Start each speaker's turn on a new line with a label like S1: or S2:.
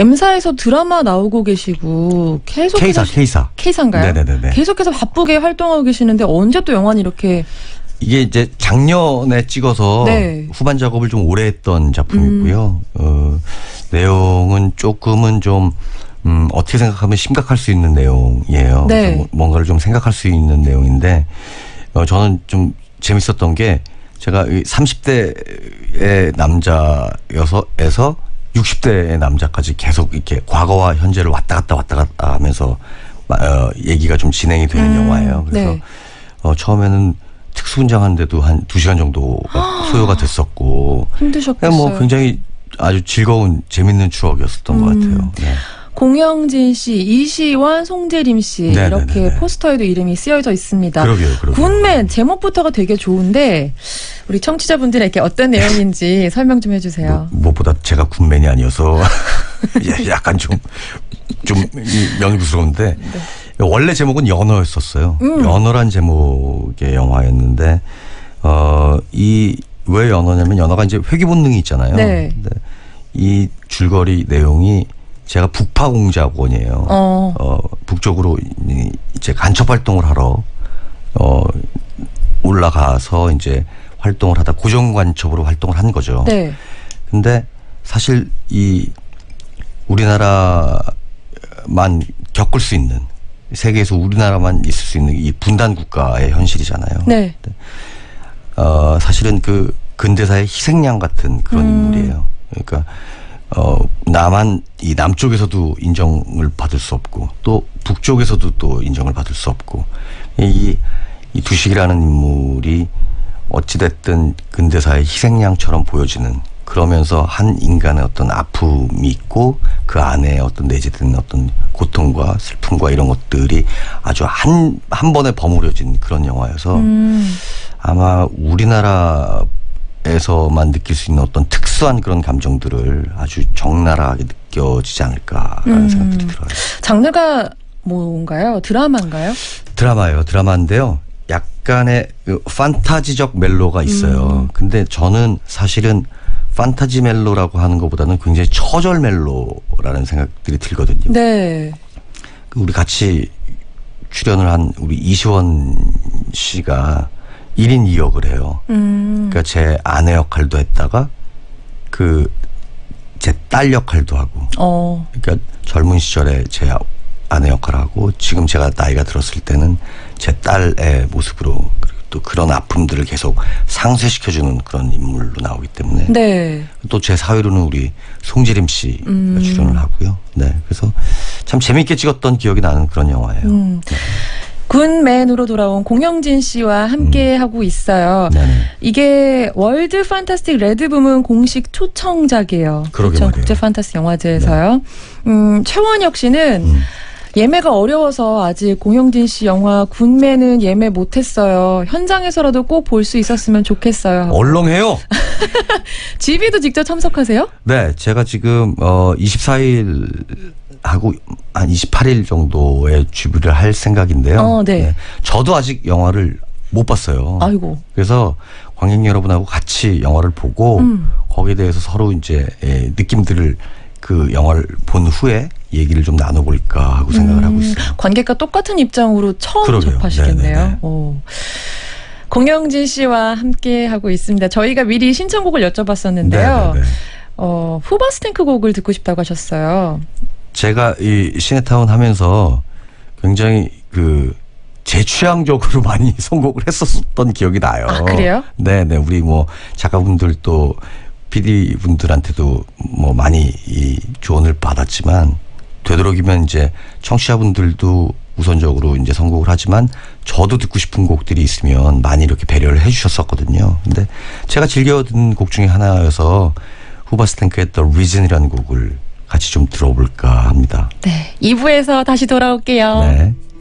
S1: M사에서 드라마 나오고 계시고 계속해서 K사인가요?
S2: 네네네.
S1: 계속해서 바쁘게 활동하고 계시는데 언제 또 영화는 이렇게
S2: 이게 이제 작년에 찍어서
S1: 네.
S2: 후반 작업을 좀 오래 했던 작품이고요. 내용은 조금은 좀 어떻게 생각하면 심각할 수 있는 내용이에요.
S1: 네.
S2: 그래서 뭔가를 좀 생각할 수 있는 내용인데 저는 좀 재밌었던 게 제가 30대의 남자여서 60대의 남자까지 계속 이렇게 과거와 현재를 왔다 갔다 하면서 얘기가 좀 진행이 되는 영화예요. 그래서
S1: 네.
S2: 처음에는 특수분장하는데도 한 2시간 정도가 소요가 됐었고
S1: 힘드셨겠어요.
S2: 뭐 굉장히 아주 즐거운 재밌는 추억이었었던 것 같아요. 네.
S1: 공영진 씨, 이시완, 송재림 씨 이렇게 포스터에도 이름이 쓰여져 있습니다.
S2: 그러게요.
S1: 굿맨 제목부터가 되게 좋은데 우리 청취자분들에게 어떤 내용인지 설명 좀 해주세요.
S2: 무엇보다 제가 굿맨이 아니어서 약간 좀 명이부스러운데
S1: 네.
S2: 원래 제목은 연어였었어요. 연어란 제목의 영화였는데 왜 연어냐면 연어가 이제 회귀 본능이 있잖아요.
S1: 네.
S2: 근데 이 줄거리 내용이 제가 북파공작원이에요. 북쪽으로 이제 간첩 활동을 하러 올라가서 이제 활동을 하다 고정간첩으로 활동을 한 거죠.
S1: 네.
S2: 근데 사실 이 우리나라만 겪을 수 있는 세계에서 우리나라만 있을 수 있는 이 분단 국가의 현실이잖아요.
S1: 네.
S2: 사실은 그 근대사의 희생양 같은 그런 인물이에요. 그러니까 이 남쪽에서도 인정을 받을 수 없고 또 북쪽에서도 또 인정을 받을 수 없고 이 두식이라는 인물이 어찌됐든 근대사의 희생양처럼 보여지는 그러면서 한 인간의 어떤 아픔이 있고 그 안에 어떤 내재된 어떤 고통과 슬픔과 이런 것들이 아주 한 번에 버무려진 그런 영화여서 아마 우리나라에서만 느낄 수 있는 어떤 특수한 그런 감정들을 아주 적나라하게 느껴지지 않을까라는 생각들이 들어요.
S1: 장르가 뭔가요? 드라마인가요?
S2: 드라마예요. 드라마인데요. 약간의 판타지적 멜로가 있어요. 근데 저는 사실은 판타지 멜로라고 하는 것보다는 굉장히 처절 멜로라는 생각들이 들거든요.
S1: 네.
S2: 우리 같이 출연을 한 우리 이시원 씨가 1인 2역을 해요. 그러니까 제 아내 역할도 했다가 제 딸 역할도 하고. 그러니까 젊은 시절에 제 아내 역할을 하고 지금 제가 나이가 들었을 때는 제 딸의 모습으로 그리고 또 그런 아픔들을 계속 상쇄시켜주는 그런 인물로 나오기 때문에
S1: 네.
S2: 또 제 사회로는 우리 송재림 씨가 출연을 하고요. 네, 그래서 참 재미있게 찍었던 기억이 나는 그런 영화예요. 네.
S1: 굿맨으로 돌아온 공영진 씨와 함께 하고 있어요.
S2: 네네.
S1: 이게 월드 판타스틱 레드 부문 공식 초청작이에요.
S2: 그렇죠.
S1: 국제 판타스 영화제에서요. 최원혁 씨는 예매가 어려워서 아직 공영진 씨 영화 굿맨은 예매 못했어요. 현장에서라도 꼭 볼 수 있었으면 좋겠어요.
S2: 얼렁해요.
S1: GV도 직접 참석하세요?
S2: 네, 제가 지금 24일 하고 한 28일 정도에 GV를 할 생각인데요.
S1: 네.
S2: 네. 저도 아직 영화를 못 봤어요.
S1: 아이고.
S2: 그래서 관객 여러분하고 같이 영화를 보고 거기에 대해서 서로 이제 느낌들을 그 영화를 본 후에 얘기를 좀 나눠볼까 하고 생각을 하고 있어요.
S1: 관객과 똑같은 입장으로 처음
S2: 그러게요.
S1: 접하시겠네요. 공영진 씨와 함께 하고 있습니다. 저희가 미리 신청곡을 여쭤봤었는데요. 후바스탱크 곡을 듣고 싶다고 하셨어요.
S2: 제가 이 시네타운 하면서 굉장히 제 취향적으로 많이 선곡을 했었던 기억이 나요.
S1: 아, 그래요?
S2: 네네. 우리 뭐 작가분들 또 PD 분들한테도 뭐 많이 이 조언을 받았지만 되도록이면 이제 청취자분들도 우선적으로 이제 선곡을 하지만 저도 듣고 싶은 곡들이 있으면 많이 이렇게 배려를 해주셨었거든요. 근데 제가 즐겨 듣는 곡 중에 하나여서 후바스탱크의 The Reason이라는 곡을 같이 좀 들어볼까 합니다.
S1: 네, 2부에서 다시 돌아올게요.
S2: 네.